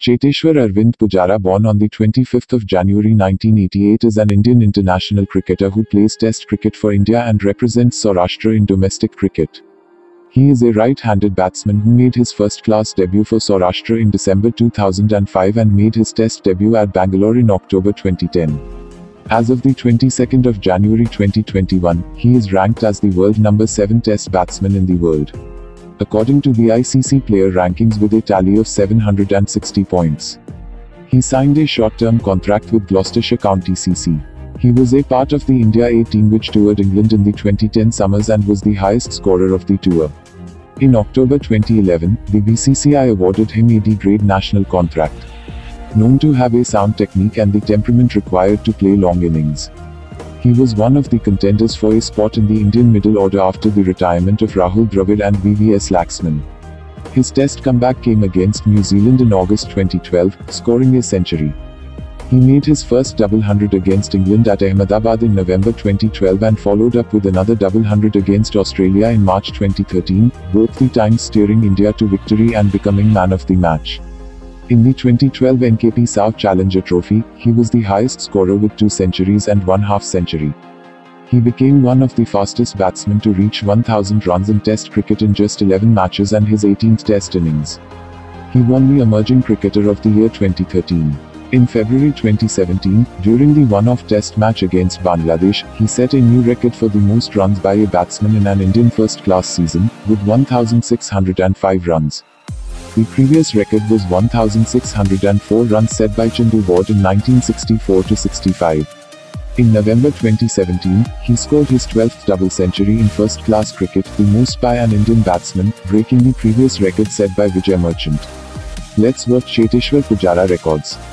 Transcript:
Cheteshwar Arvind Pujara, born on the 25th of January 1988, is an Indian international cricketer who plays Test cricket for India and represents Saurashtra in domestic cricket. He is a right-handed batsman who made his first-class debut for Saurashtra in December 2005 and made his Test debut at Bangalore in October 2010. As of the 22nd of January 2021, he is ranked as the world number 7 Test batsman in the world, according to the ICC player rankings, with a tally of 760 points. He signed a short-term contract with Gloucestershire County CC. He was a part of the India A team which toured England in the 2010 summers and was the highest scorer of the tour. In October 2011, the BCCI awarded him a D-grade national contract. Known to have a sound technique and the temperament required to play long innings, he was one of the contenders for a spot in the Indian middle order after the retirement of Rahul Dravid and VVS Laxman. His Test comeback came against New Zealand in August 2012, scoring a century. He made his first double hundred against England at Ahmedabad in November 2012 and followed up with another double hundred against Australia in March 2013, both the times steering India to victory and becoming man of the match. In the 2012 NKP South Challenger Trophy, he was the highest scorer with 2 centuries and 1 half-century. He became one of the fastest batsmen to reach 1,000 runs in Test cricket in just 11 matches and his 18th Test innings. He won the Emerging Cricketer of the Year 2013. In February 2017, during the one-off Test match against Bangladesh, he set a new record for the most runs by a batsman in an Indian first-class season, with 1,605 runs. The previous record was 1,604 runs set by Chandu Ward in 1964-65. In November 2017, he scored his 12th double century in first-class cricket, the most by an Indian batsman, breaking the previous record set by Vijay Merchant. Let's watch Cheteshwar Pujara records.